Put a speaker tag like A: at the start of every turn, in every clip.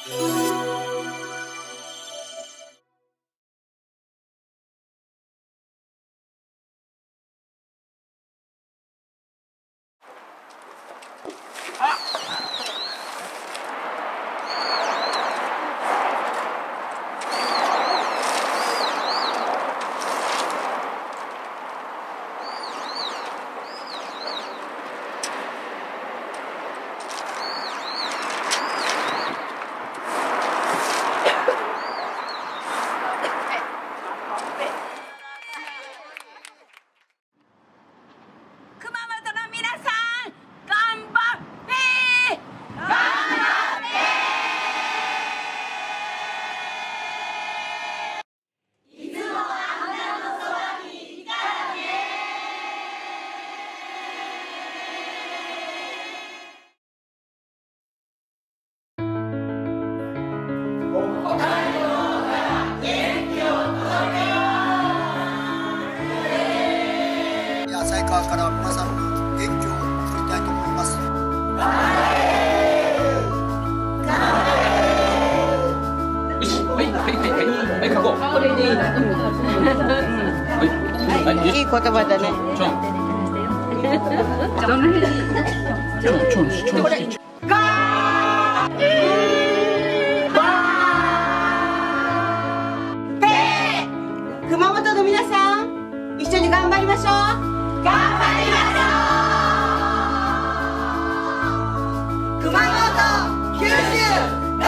A: 旭川から皆さんに元気を送りたいと思います。
B: はい、書こう。これでいいな。いい言葉だね。どの辺？熊本の皆さん、一緒に頑張りましょう。頑張りましょう。熊本、九州、頑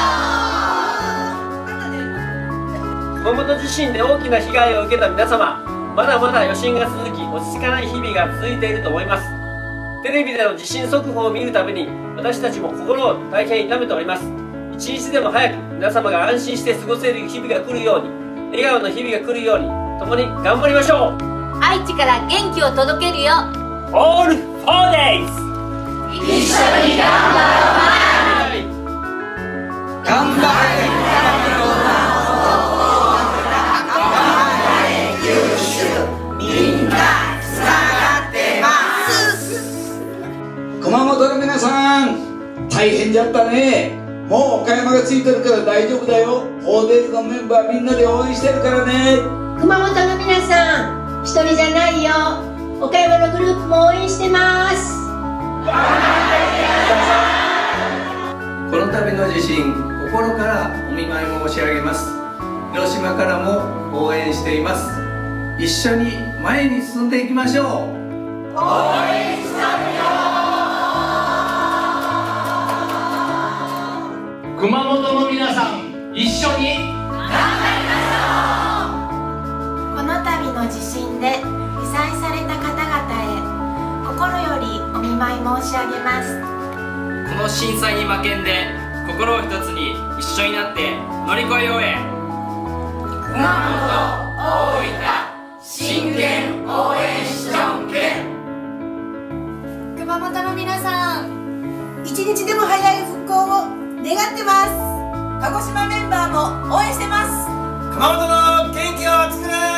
B: 張ろう。
C: 熊本地震で大きな被害を受けた皆様、まだまだ余震が続き、落ち着かない日々が続いていると思います。テレビでの地震速報を見るために、私たちも心を大変痛めております。一日でも早く皆様が安心して過ごせる日々が来るように、笑顔の日々が来るように、共に頑張りましょう。
D: 愛知から元気を届けるよ。
C: All 4 days
D: 一緒に頑張ろう。
A: 頑張れ九州、みんなつながってます。
E: 熊本の皆さん、大変じゃったね。もう岡山がついてるから大丈夫だよ。4daysのメンバーみんなで応援してるからね。
F: 熊本の皆さん、一人じゃないよ。岡山のグループも応援してます。
G: この度の地震、心からお見舞い申し上げます。広島からも応援しています。一緒に前に進んでいきましょう。応援したるよ。
H: 熊本の皆さん、一緒に頑張りましょう。
I: この度の地震で被災された方々へ心よりお見舞い申し上げます。
J: この震災に負けんで心を一つに一緒になって乗り越えようへ。
H: 熊本、大分、信玄応援しちょんけん。
I: 熊本の皆さん、一日でも早い復興を願ってます。鹿児島メンバーも応援してます。
C: 熊本の元気を作る。